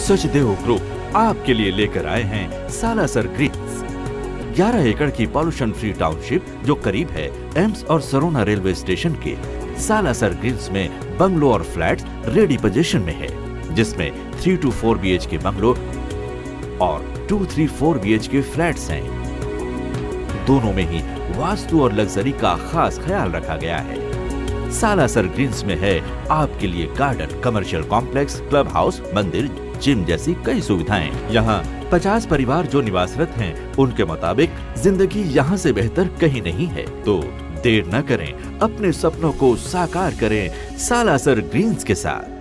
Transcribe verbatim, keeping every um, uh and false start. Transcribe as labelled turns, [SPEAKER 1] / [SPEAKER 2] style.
[SPEAKER 1] Sachdev group आपके लिए लेकर आए हैं सालासर ग्रीन्स। ग्यारह एकड़ की पॉल्यूशन फ्री टाउनशिप जो करीब है एम्स और सरोना रेलवे स्टेशन के। सालासर ग्रीन्स में बंगलो और फ्लैट्स रेडी पोजीशन में है, जिसमें three two four B H K bungalow और two three four B H K flats हैं। दोनों में ही वास्तु और लग्जरी का खास ख्याल रखा गया है। सालासर ग्रीन्स में है आपके लिए garden, commercial complex, club house, मंदिर, जिम जैसी कई सुविधाएं। यहाँ पचास परिवार जो निवासरत हैं, उनके मुताबिक जिंदगी यहाँ से बेहतर कहीं नहीं है। तो देर न करें, अपने सपनों को साकार करें सालासर ग्रीन्स के साथ।